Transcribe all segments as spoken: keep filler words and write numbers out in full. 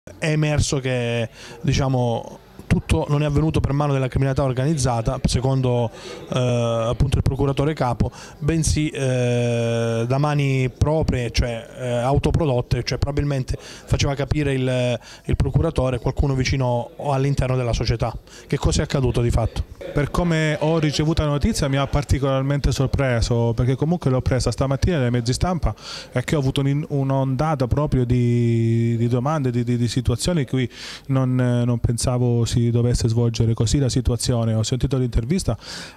È emerso che, diciamo, tutto non è avvenuto per mano della criminalità organizzata, secondo eh, appunto il procuratore capo, bensì eh, da mani proprie, cioè eh, autoprodotte, cioè probabilmente faceva capire il, il procuratore qualcuno vicino o all'interno della società. Che cosa è accaduto di fatto? Per come ho ricevuto la notizia mi ha particolarmente sorpreso, perché comunque l'ho presa stamattina dai mezzi stampa e che ho avuto un'ondata proprio di, di domande, di, di, di situazioni in cui non, non pensavo si dovesse svolgere così la situazione. Ho sentito l'intervista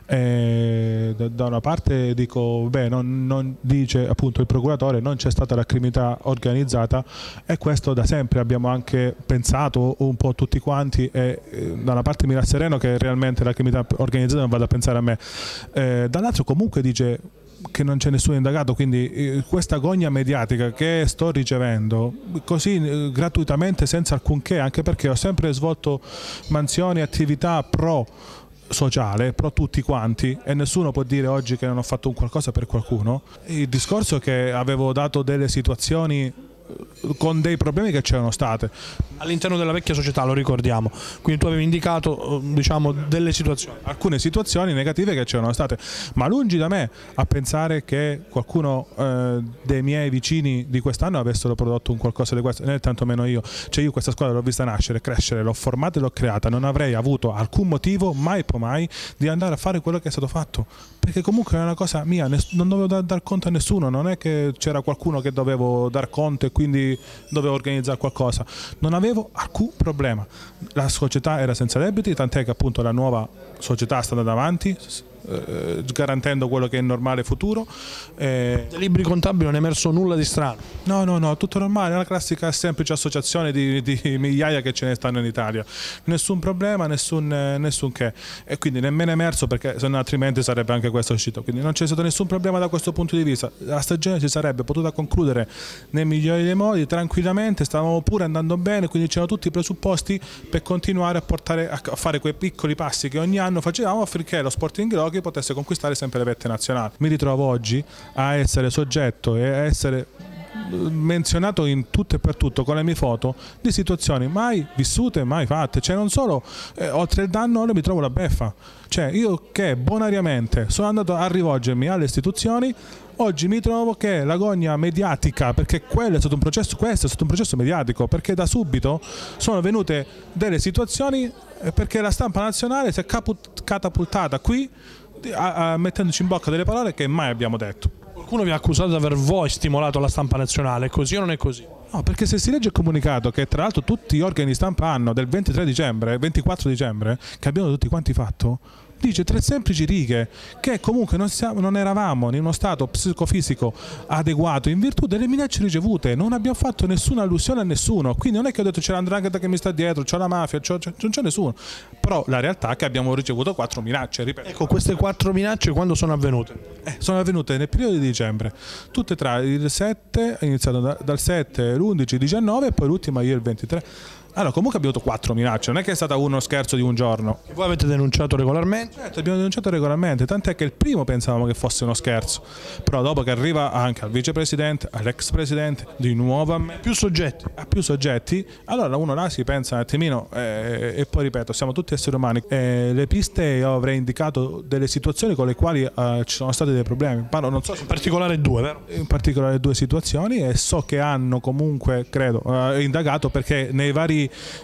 e da una parte dico, beh, non, non dice appunto il procuratore, non c'è stata la criminalità organizzata, e questo da sempre abbiamo anche pensato un po' tutti quanti, e da una parte mi rassereno che realmente la criminalità organizzata non vado a pensare a me, eh, dall'altro comunque dice che non c'è nessuno indagato, quindi eh, questa gogna mediatica che sto ricevendo così eh, gratuitamente senza alcunché, anche perché ho sempre svolto mansioni, attività pro sociale, pro tutti quanti, e nessuno può dire oggi che non ho fatto un qualcosa per qualcuno. Il discorso è che avevo dato delle situazioni con dei problemi che c'erano state all'interno della vecchia società, lo ricordiamo, quindi tu avevi indicato, diciamo, delle situazioni, alcune situazioni negative che c'erano state, ma lungi da me a pensare che qualcuno eh, dei miei vicini di quest'anno avessero prodotto un qualcosa di questo, né tantomeno io. Cioè io questa squadra l'ho vista nascere, crescere, l'ho formata e l'ho creata, non avrei avuto alcun motivo, mai e poi mai, di andare a fare quello che è stato fatto, perché comunque è una cosa mia, non dovevo dar, dar conto a nessuno, non è che c'era qualcuno che dovevo dar conto e quindi dovevo organizzare qualcosa, non avevo alcun problema, la società era senza debiti, tant'è che appunto la nuova società sta andando avanti eh, garantendo quello che è il normale futuro. Eh, Dai libri contabili non è emerso nulla di strano? No, no, no, tutto normale, è una classica semplice associazione di, di migliaia che ce ne stanno in Italia, nessun problema, nessun, nessun che, e quindi nemmeno è emerso, perché se no altrimenti sarebbe anche questo uscito, quindi non c'è stato nessun problema da questo punto di vista. La stagione si sarebbe potuta concludere nei migliori dei modi, tranquillamente, stavamo pure andando bene, quindi c'erano tutti i presupposti per continuare a, portare, a fare quei piccoli passi che ogni anno facevamo affinché lo Sporting Giochi potesse conquistare sempre le vette nazionali. Mi ritrovo oggi a essere soggetto e a essere menzionato in tutto e per tutto con le mie foto di situazioni mai vissute, mai fatte, cioè non solo eh, oltre il danno ora mi trovo la beffa, cioè io che bonariamente sono andato a rivolgermi alle istituzioni, oggi mi trovo che la gogna mediatica, perché quello è stato un processo, questo è stato un processo mediatico, perché da subito sono venute delle situazioni eh, perché la stampa nazionale si è catapultata qui a, a, mettendoci in bocca delle parole che mai abbiamo detto. Qualcuno vi ha accusato di aver voi stimolato la stampa nazionale, è così o non è così? No, perché se si legge il comunicato che tra l'altro tutti gli organi di stampa hanno del ventitré dicembre, ventiquattro dicembre, che abbiamo tutti quanti fatto, dice tre semplici righe che comunque non, siamo, non eravamo in uno stato psicofisico adeguato in virtù delle minacce ricevute, non abbiamo fatto nessuna allusione a nessuno, quindi non è che ho detto c'è l'andrangheta che mi sta dietro, c'è la mafia, c'è, c'è, non c'è nessuno, però la realtà è che abbiamo ricevuto quattro minacce, ripeto. Ecco, queste quattro minacce quando sono avvenute? Eh, sono avvenute nel periodo di dicembre, tutte tra il sette, iniziato da, dal sette, l'undici, il diciannove e poi l'ultima io il ventitré. Allora, comunque abbiamo avuto quattro minacce, non è che è stata uno scherzo di un giorno. E voi avete denunciato regolarmente? Certo, abbiamo denunciato regolarmente, tant'è che il primo pensavamo che fosse uno scherzo, però dopo che arriva anche al vicepresidente, all'ex presidente, di nuovo a me, più soggetti, a più soggetti, allora uno là si pensa un attimino, eh, e poi ripeto, siamo tutti esseri umani, eh, le piste io avrei indicato delle situazioni con le quali eh, ci sono stati dei problemi, ma non so, in particolare due, vero? In particolare due situazioni, e so che hanno comunque, credo, eh, indagato, perché nei vari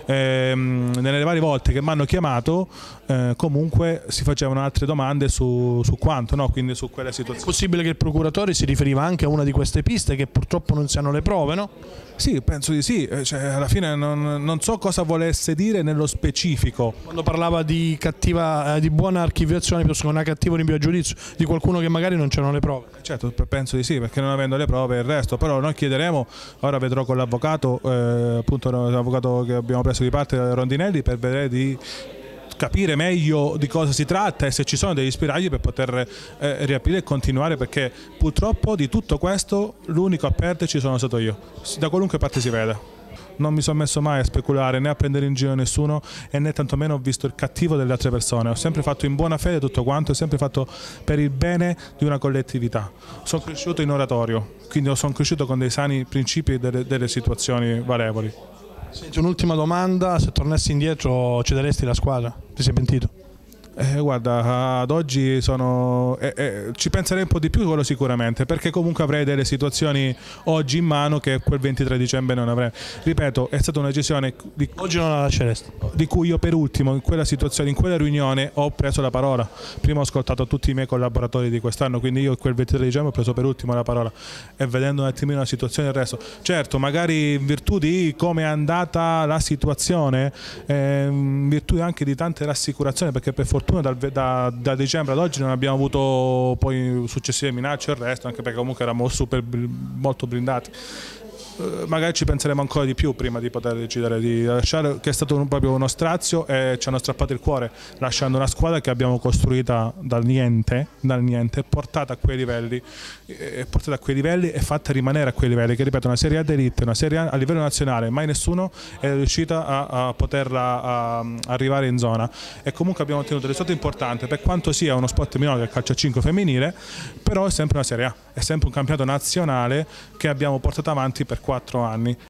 Ehm, nelle varie volte che mi hanno chiamato eh, comunque si facevano altre domande su, su quanto, no? Quindi su quelle situazioni. È possibile che il procuratore si riferiva anche a una di queste piste che purtroppo non si hanno le prove, no? Sì, penso di sì, cioè, alla fine non, non so cosa volesse dire nello specifico. Quando parlava di cattiva, eh, di buona archiviazione piuttosto che una cattiva rinvio a giudizio di qualcuno che magari non c'erano le prove. Certo, penso di sì, perché non avendo le prove e il resto, però noi chiederemo, ora vedrò con l'avvocato, eh, appunto l'avvocato che abbiamo preso di parte, Rondinelli, per vedere di capire meglio di cosa si tratta e se ci sono degli spiragli per poter eh, riaprire e continuare, perché purtroppo di tutto questo l'unico a perderci sono stato io, da qualunque parte si veda. Non mi sono messo mai a speculare né a prendere in giro nessuno e né tantomeno ho visto il cattivo delle altre persone, ho sempre fatto in buona fede tutto quanto, ho sempre fatto per il bene di una collettività. Sono cresciuto in oratorio, quindi sono cresciuto con dei sani principi e delle, delle situazioni valevoli. Senti, un'ultima domanda, se tornassi indietro cederesti la squadra? Ti sei pentito? Eh, guarda, ad oggi sono, eh, eh, ci penserei un po' di più, quello sicuramente, perché comunque avrei delle situazioni oggi in mano che quel ventitré dicembre non avrei. Ripeto, è stata una decisione di, Oggi non la lasceresti? di cui io per ultimo in quella situazione, in quella riunione ho preso la parola. Prima ho ascoltato tutti i miei collaboratori di quest'anno, quindi io quel ventitré dicembre ho preso per ultimo la parola e vedendo un attimino la situazione del resto. Certo, magari in virtù di come è andata la situazione, eh, in virtù anche di tante rassicurazioni, perché per fortuna Dal, da, da dicembre ad oggi non abbiamo avuto poi successive minacce e il resto, anche perché comunque eravamo super, molto blindati. Eh, magari ci penseremo ancora di più prima di poter decidere di lasciare, che è stato un, proprio uno strazio e ci hanno strappato il cuore lasciando una squadra che abbiamo costruita dal niente, dal niente portata a quei livelli, eh, portata a quei livelli e fatta rimanere a quei livelli, che ripeto, una Serie A d'elite, una Serie A a livello nazionale, mai nessuno è riuscito a, a poterla a, arrivare in zona, e comunque abbiamo ottenuto un risultato importante, per quanto sia uno sport minore del calcio a cinque femminile, però è sempre una Serie A, è sempre un campionato nazionale che abbiamo portato avanti per quattro anni.